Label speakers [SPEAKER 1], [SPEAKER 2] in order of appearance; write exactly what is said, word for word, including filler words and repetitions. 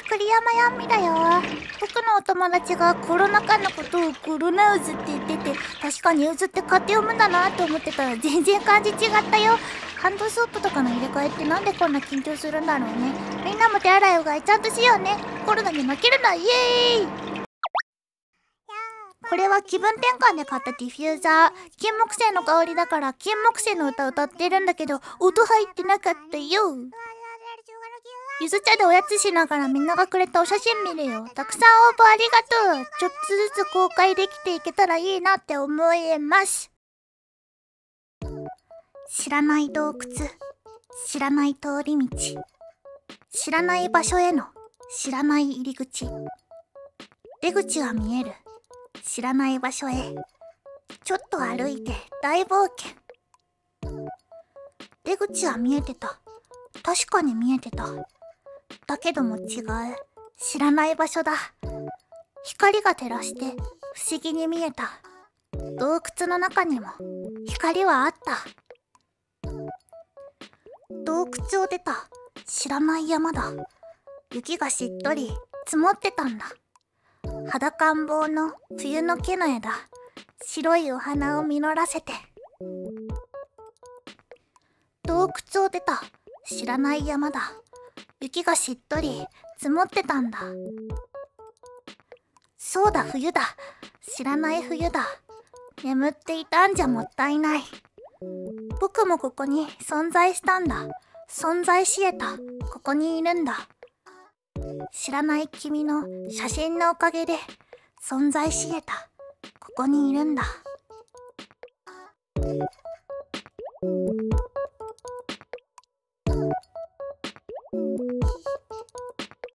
[SPEAKER 1] 栗山やんみだよ。僕のお友達がコロナ禍のことをコロナ渦って言ってて、確かに渦って買って読むんだなって思ってたら全然感じ違ったよ。ハンドソープとかの入れ替えってなんでこんな緊張するんだろうね。みんなも手洗いうがいちゃんとしようね。コロナに負けるな、イエーイ。これは気分転換で買ったディフューザー。金木犀の香りだから金木犀の歌歌ってるんだけど、音入ってなかったよ。ゆず茶でおやつしながらみんながくれたお写真見るよ。たくさん応募ありがとう。ちょっとずつ公開できていけたらいいなって思います。知らない洞窟、知らない通り道、知らない場所への知らない入り口。出口は見える、知らない場所へちょっと歩いて大冒険。出口は見えてた。確かに見えてた。だけども違う。知らない場所だ。光が照らして不思議に見えた。洞窟の中にも光はあった。洞窟を出た知らない山だ。雪がしっとり積もってたんだ。裸ん坊の冬の木の枝、白いお花を実らせて。洞窟を出た知らない山だ。雪がしっとり積もってたんだ。そうだ、冬だ。知らない冬だ。眠っていたんじゃもったいない。僕もここに存在したんだ。存在し得た。ここにいるんだ。知らない君の写真のおかげで存在し得た。ここにいるんだ。